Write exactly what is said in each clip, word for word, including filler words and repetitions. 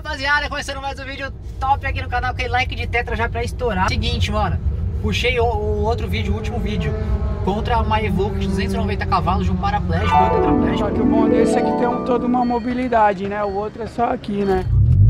rapaziada, começando mais um vídeo top aqui no canal, aquele like de tetra já pra estourar. Seguinte, mano, puxei o, o outro vídeo, o último vídeo, contra uma Evoque de duzentos e noventa cavalos de um paraplégico e outro tetraplégico. Só que o bom desse é que tem um, toda uma mobilidade, né? O outro é só aqui, né?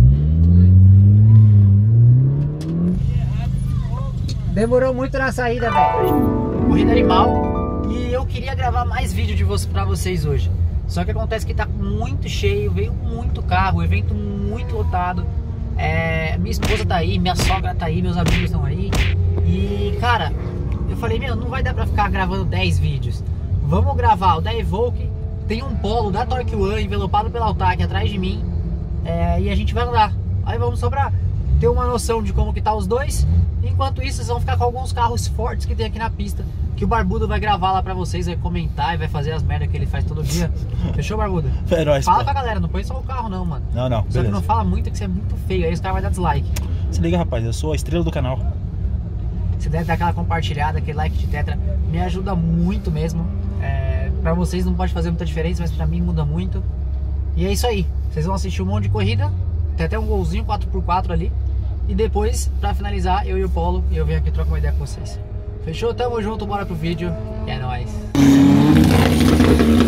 Demorou muito na saída, velho. Corrida animal. E eu queria gravar mais vídeo de você, pra vocês hoje. Só que acontece que tá muito cheio, veio muito carro, evento muito lotado. É, minha esposa tá aí, minha sogra tá aí, meus amigos estão aí. E, cara, eu falei, meu, não vai dar pra ficar gravando dez vídeos. Vamos gravar o da Evoque. Tem um Polo da Torque One envelopado pela Autac atrás de mim. É, e a gente vai andar. Aí vamos só pra ter uma noção de como que tá os dois. Enquanto isso, vocês vão ficar com alguns carros fortes que tem aqui na pista, que o Barbudo vai gravar lá pra vocês, vai comentar e vai fazer as merdas que ele faz todo dia. Fechou, Barbudo? É nóis, fala pô. pra galera, não põe só o carro não, mano. Não, não, Só beleza. que não fala muito, que você é muito feio, aí os caras vão dar dislike. Se liga, rapaz, eu sou a estrela do canal. Você deve dar aquela compartilhada, aquele like de tetra, me ajuda muito mesmo. É, pra vocês não pode fazer muita diferença, mas pra mim muda muito. E é isso aí, vocês vão assistir um monte de corrida, tem até um golzinho quatro por quatro ali. E depois, pra finalizar, eu e o Polo, e eu venho aqui trocar uma ideia com vocês. Fechou? Tamo junto, bora pro vídeo. E é nóis.